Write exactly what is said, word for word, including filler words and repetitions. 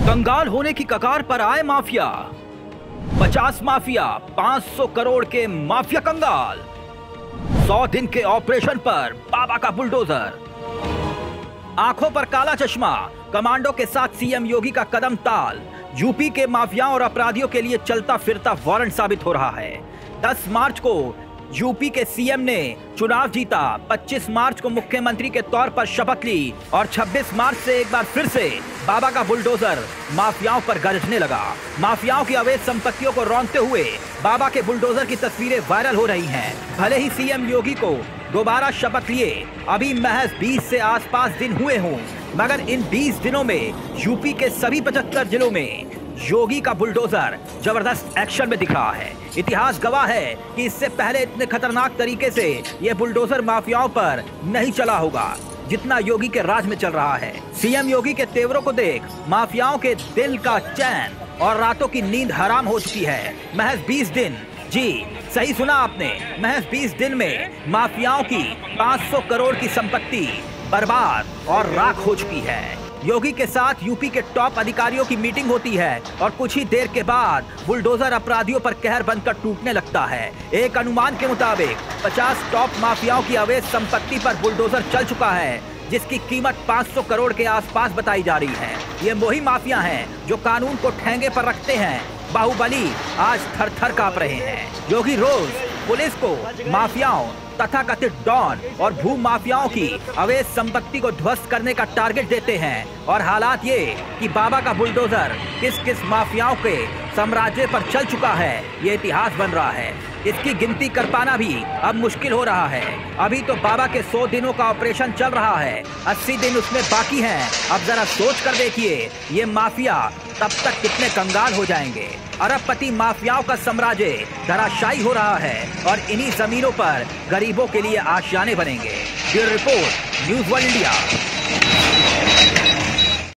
कंगाल होने की कगार पर आए माफिया। पचास माफिया, पाँच सौ करोड़ के माफिया कंगाल। सौ दिन के ऑपरेशन पर बाबा का बुलडोजर। आंखों पर काला चश्मा, कमांडो के साथ सीएम योगी का कदम ताल। यूपी के माफियाओं और अपराधियों के लिए चलता फिरता वारंट साबित हो रहा है। दस मार्च को यूपी के सीएम ने चुनाव जीता, पच्चीस मार्च को मुख्यमंत्री के तौर पर शपथ ली और छब्बीस मार्च से एक बार फिर से बाबा का बुलडोजर माफियाओं पर गरजने लगा। माफियाओं की अवैध संपत्तियों को रौंदते हुए बाबा के बुलडोजर की तस्वीरें वायरल हो रही हैं। भले ही सीएम योगी को दोबारा शपथ लिए अभी महज बीस से आसपास दिन हुए हों, मगर इन बीस दिनों में यूपी के सभी पचहत्तर जिलों में योगी का बुलडोजर जबरदस्त एक्शन में दिख रहा है। इतिहास गवाह है कि इससे पहले इतने खतरनाक तरीके से यह बुलडोजर माफियाओं पर नहीं चला होगा जितना योगी के राज में चल रहा है। सीएम योगी के तेवरों को देख माफियाओं के दिल का चैन और रातों की नींद हराम हो चुकी है। महज बीस दिन, जी सही सुना आपने, महज बीस दिन में माफियाओं की पाँच सौ करोड़ की संपत्ति बर्बाद और राख हो चुकी है। योगी के साथ यूपी के टॉप अधिकारियों की मीटिंग होती है और कुछ ही देर के बाद बुलडोजर अपराधियों पर कहर बनकर टूटने लगता है। एक अनुमान के मुताबिक पचास टॉप माफियाओं की अवैध संपत्ति पर बुलडोजर चल चुका है, जिसकी कीमत पाँच सौ करोड़ के आसपास बताई जा रही है। ये वही माफिया हैं जो कानून को ठेंगे पर रखते हैं। बाहुबली आज थर थर कांप रहे हैं। योगी रोज पुलिस को माफियाओं तथा कथित डॉन और भू माफियाओं की अवैध संपत्ति को ध्वस्त करने का टारगेट देते हैं और हालात ये कि बाबा का बुलडोजर किस किस माफियाओं के साम्राज्य पर चल चुका है, ये इतिहास बन रहा है। इसकी गिनती कर पाना भी अब मुश्किल हो रहा है। अभी तो बाबा के सौ दिनों का ऑपरेशन चल रहा है, अस्सी दिन उसमें बाकी हैं। अब जरा सोच कर देखिए ये माफिया तब तक कितने कंगाल हो जाएंगे। अरबपति माफियाओं का साम्राज्य धराशायी हो रहा है और इन्हीं जमीनों पर गरीबों के लिए आशियाने बनेंगे। Bureau report, news world India.